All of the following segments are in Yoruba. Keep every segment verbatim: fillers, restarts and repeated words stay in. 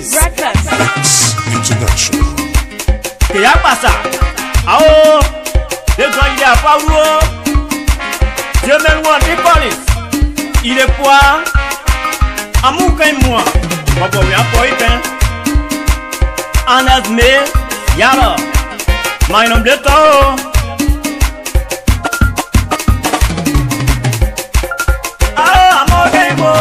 Records International. Que ya pasa? Ao, de toi il est à Paulo. Je me loin des polices. Il est quoi? Amouka et moi. Papa, oui, à quoi il peint? Anasme, yara. My nom de temps. Ah, amouka et moi.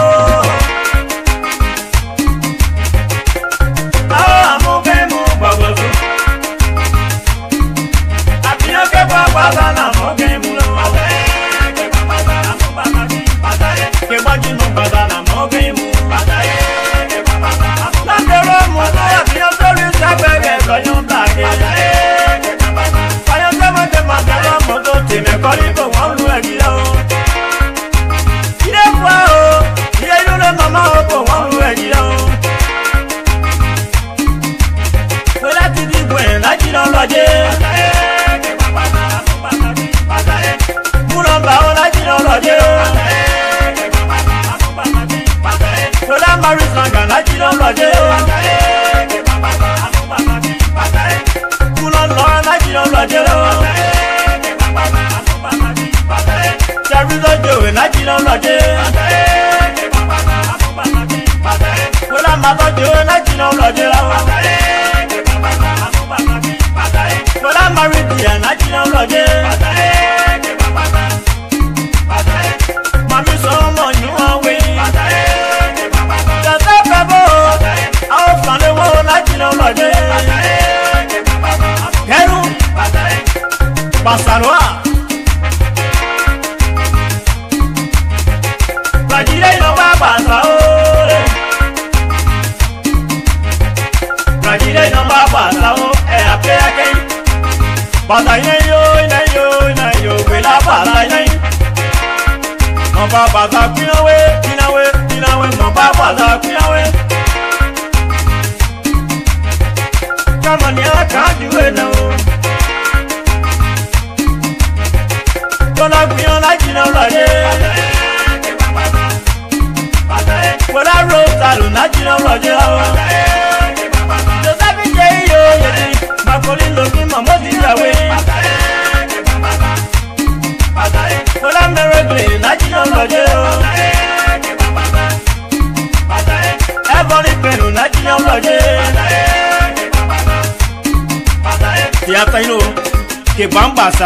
Que bambasa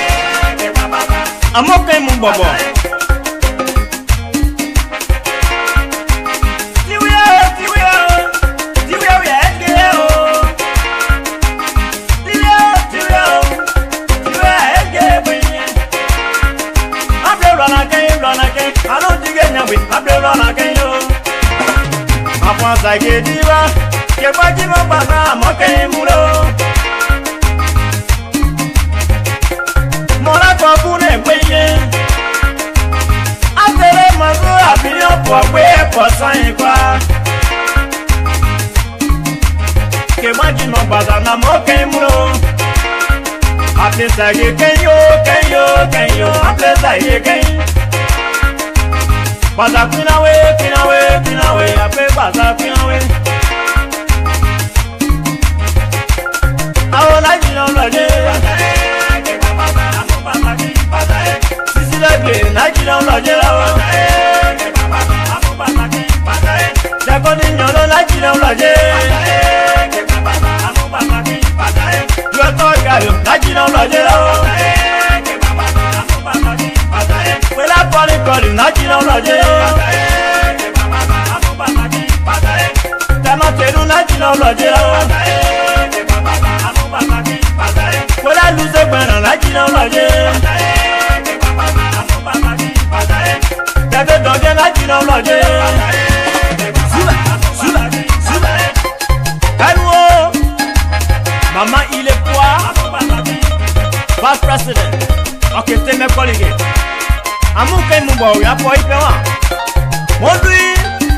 amoka mu bobo tiwia tiwia tiwia ya geo tiwia tiwia tiwia geo abre rana ke rana ke alo dige nyawe abre rana ke yo afwa sa ke diva ke baji bambasa amoka mu ro Kune peye Atere mazu abiyan po pe po san kwa Ke maji no bada na mo ke muro Aple sa ye kenyo kenyo kenyo aple sa ye ken Bada kinawe kinawe kinawe aple bada kinawe Awona jino loje Najino loje o Jakoni nyolo najino loje Yoto gayo najino loje o Wela poli poli najino loje Tama teru najino loje o Wela luze gbena najino loje Dede donje na jino loje Zula, zula, zula Kanuo Maman il est quoi Vice President Ok, c'est mes collègues Amouke mumbo, ya po ipe wa Mondui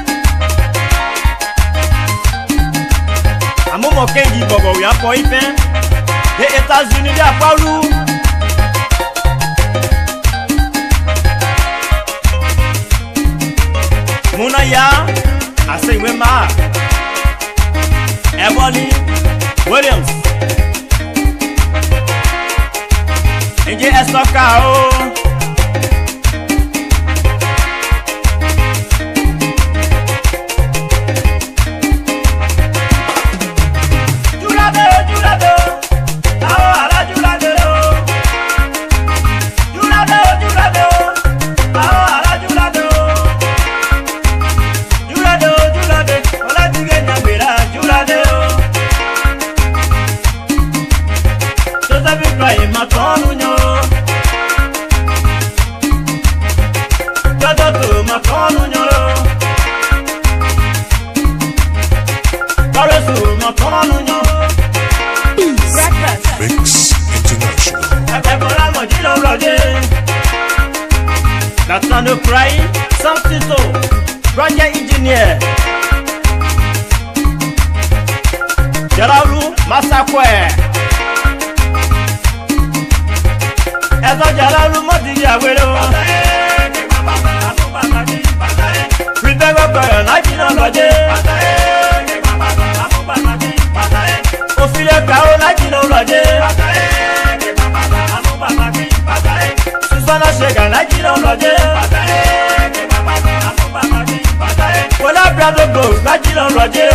Amoumo kengi bobo, ya po ipe Les États-Unis, ya Paulu Muna ya, ase we ma Ebony Williams Eje Esoka o Jurado Jurado Ao ala Jurado Jurado Jurado Ao ala Jurado Jurado Jurado Ola dige nyambira Jurado Joseph Ibrahim Matonu nyo Jado Matonu nyo Karesu Matonu nyo Mix International. Ebola Mojilo Roger Nathan Cry Samsito Project Engineer Jaralu Masakwe Ezo Jaralu Modiya Wero Rebecca Burn Najilo Roger Ofile Kao Najilo Roger Susana Shega Najilo Roger Ola Brado Goes Najilo Roger